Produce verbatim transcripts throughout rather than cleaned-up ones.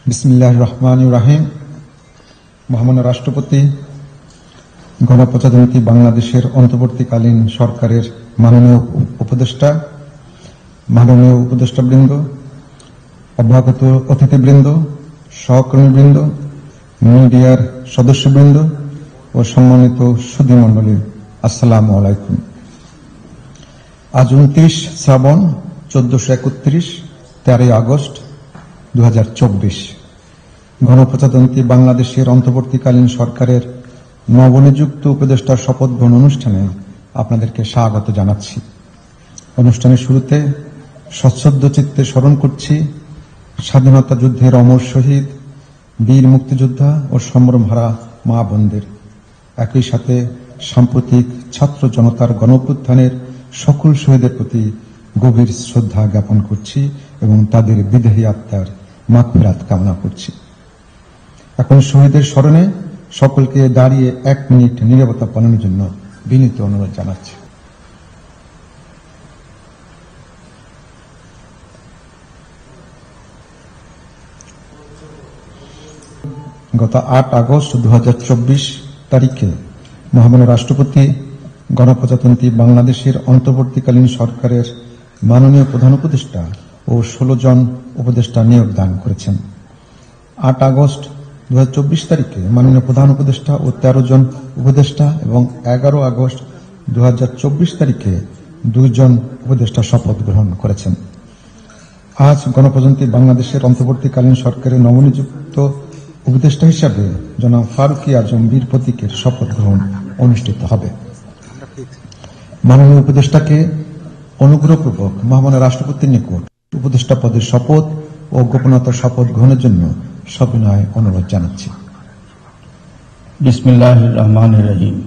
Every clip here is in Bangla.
বিসমিল্লাহির রহমানির রহিম। মহামান্য রাষ্ট্রপতি, গণপ্রজাতন্ত্রী বাংলাদেশের অন্তর্বর্তীকালীন সরকারের মাননীয় উপদেষ্টা, মাননীয় উপদেষ্টাবৃন্দ, অভ্যাগত অতিথিবৃন্দ, সহকর্মীবৃন্দ, মিডিয়ার সদস্যবৃন্দ ও সম্মানিত সুধীমণ্ডলী, আসসালামু আলাইকুম। আজ উনত্রিশ শ্রাবণ চোদ্দশো একত্রিশ তেরোই আগস্ট দু হাজার চব্বিশ গণপ্রজাতন্ত্রী বাংলাদেশের অন্তর্বর্তীকালীন সরকারের নবনিযুক্ত উপদেষ্টার শপথ গ্রহণ অনুষ্ঠানে আপনাদেরকে স্বাগত জানাচ্ছি। অনুষ্ঠানের শুরুতে সশ্রদ্ধ চিত্তে স্মরণ করছি স্বাধীনতা যুদ্ধের অমর শহীদ, বীর মুক্তিযোদ্ধা ও সম্ভ্রমহারা মা বোনদের। একই সাথে সাম্প্রতিক ছাত্র জনতার গণঅভ্যুত্থানের সকল শহীদের প্রতি গভীর শ্রদ্ধা জ্ঞাপন করছি এবং তাদের বিদেহী আত্মার মাগফিরাত কামনা করছি। এখন শহীদের স্মরণে সকলকে দাঁড়িয়ে এক মিনিট নীরবতা পালনের জন্য বিনীত অনুরোধ জানাচ্ছি। গত আট আগস্ট দু হাজার চব্বিশ তারিখে মহামান্য রাষ্ট্রপতি গণপ্রজাতন্ত্রী বাংলাদেশের অন্তর্বর্তীকালীন সরকারের মাননীয় প্রধান উপদেষ্টা ও ষোলো জন উপদেষ্টা নিয়োগ দান করেছেন। আট আগস্ট দু হাজার চব্বিশ তারিখে মাননীয় প্রধান উপদেষ্টা ও তেরো জন উপদেষ্টা এবং এগারো আগস্ট দু হাজার চব্বিশ তারিখে দুইজন উপদেষ্টা শপথ গ্রহণ করেছেন। আজ গণপ্রজাতন্ত্রী বাংলাদেশের অন্তর্বর্তীকালীন সরকারের নবনিযুক্ত উপদেষ্টা হিসাবে জনাব ফারুকী আজম বীর প্রতীকের শপথ গ্রহণ অনুষ্ঠিত হবে। মাননীয় উপদেষ্টাকে অনুগ্রহপূর্বক মহামান্য রাষ্ট্রপতির নিকট উপদেষ্টা পদের শপথ ও গোপনতার শপথ গ্রহণের জন্য সবিনয় অনুরোধ জানাচ্ছি। বিসমিল্লাহির রহমানির রহিম।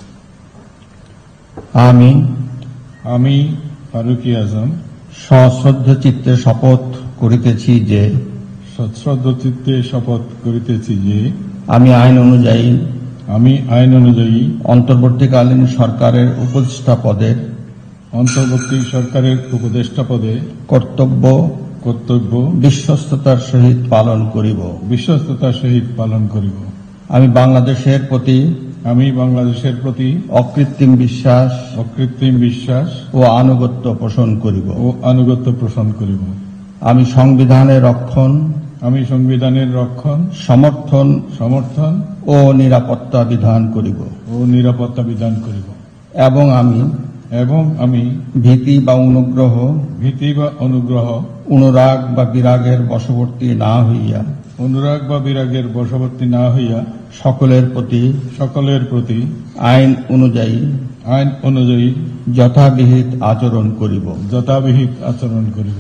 আমি আমি ফারুকী আজম সশ্রদ্ধ চিত্তে শপথ করিতেছি যে সশ্রদ্ধ চিত্তে শপথ করিতেছি যে আমি আইন অনুযায়ী আমি আইন অনুযায়ী অন্তর্বর্তীকালীন সরকারের উপদেষ্টা পদের অন্তর্বর্তী সরকারের উপদেষ্টা পদে কর্তব্য কর্তব্য বিশ্বস্ততার সহিত পালন করিব। বিশ্বস্ততার সহিত পালন করিব। আমি বাংলাদেশের প্রতি আমি বাংলাদেশের প্রতি অকৃত্রিম বিশ্বাস অকৃত্রিম বিশ্বাস ও আনুগত্য পোষণ করিব ও আনুগত্য পোষণ করিব। আমি সংবিধানের রক্ষণ আমি সংবিধানের রক্ষণ সমর্থন সমর্থন ও নিরাপত্তা বিধান করিব ও নিরাপত্তা বিধান করিব এবং আমি এবং আমি ভীতি বা অনুগ্রহ ভীতি বা অনুগ্রহ অনুরাগ বা বিরাগের বশবর্তী না হইয়া অনুরাগ বা বিরাগের বশবর্তী না হইয়া সকলের প্রতি সকলের প্রতি আইন অনুযায়ী আইন অনুযায়ী যথাবিহিত আচরণ করিব যথাবিহিত আচরণ করিব।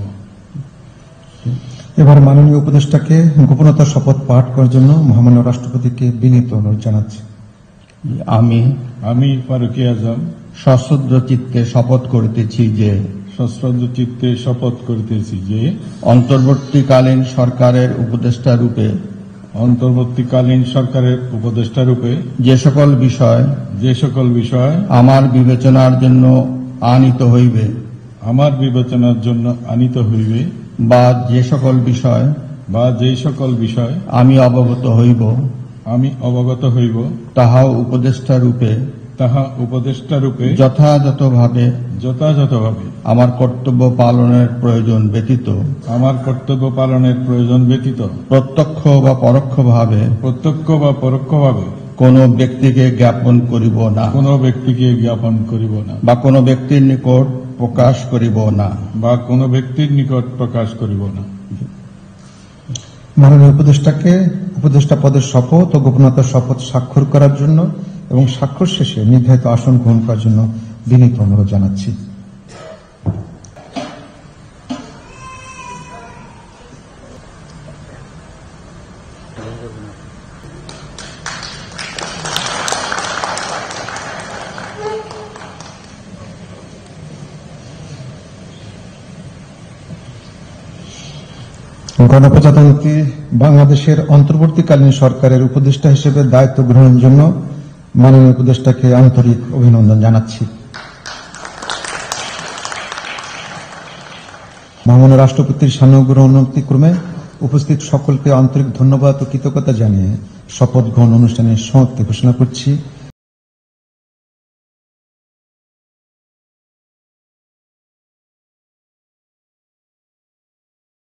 এবার মাননীয় উপদেষ্টাকে গোপনতার শপথ পাঠ করার জন্য মহামান্য রাষ্ট্রপতিকে বিনীত অনুরোধ জানাচ্ছি। আমি আমি ফারুকী আজম সশ্রদ্ধ চিত্তে শপথ করিতেছি যে সশ্রদ্ধ চিত্তে শপথ করিতেছি যে অন্তর্বর্তীকালীন সরকারের উপদেষ্টা রূপে অন্তর্বর্তীকালীন সরকারের উপদেষ্টা রূপে যে সকল বিষয় যে সকল বিষয় আমার বিবেচনার জন্য আনিত হইবে আমার বিবেচনার জন্য আনিত হইবে বা যে সকল বিষয় বা যে সকল বিষয় আমি অবগত হইব আমি অবগত হইব তাহাও উপদেষ্টা রূপে তাহা উপদেষ্টা রূপে যথাযথভাবে যথাযথভাবে আমার কর্তব্য পালনের প্রয়োজন ব্যতীত আমার কর্তব্য পালনের প্রয়োজন ব্যতীত প্রত্যক্ষ বা পরোক্ষভাবে প্রত্যক্ষ বা পরোক্ষভাবে কোন ব্যক্তিকে জ্ঞাপন করিব না কোন ব্যক্তিকে জ্ঞাপন করিব না বা কোন ব্যক্তির নিকট প্রকাশ করিব না বা কোন ব্যক্তির নিকট প্রকাশ করিব না। মাননীয় উপদেষ্টাকে উপদেষ্টা পদের শপথ ও গোপনতার শপথ স্বাক্ষর করার জন্য এবং স্বাক্ষর শেষে নির্ধারিত আসন গ্রহণ করার জন্য বিনীত অনুরোধ জানাচ্ছি। গণপ্রজাতন্ত্রী বাংলাদেশের অন্তর্বর্তীকালীন সরকারের উপদেষ্টা হিসেবে দায়িত্ব গ্রহণের জন্য মাননীয় উপদেষ্টাকে আন্তরিক অভিনন্দন জানাচ্ছি। মহামান্য রাষ্ট্রপতির সানুগ্রহ অনুমতিক্রমে উপস্থিত সকলকে আন্তরিক ধন্যবাদ ও কৃতজ্ঞতা জানিয়ে শপথ গ্রহণ অনুষ্ঠানের সমাপ্তি ঘোষণা করছি।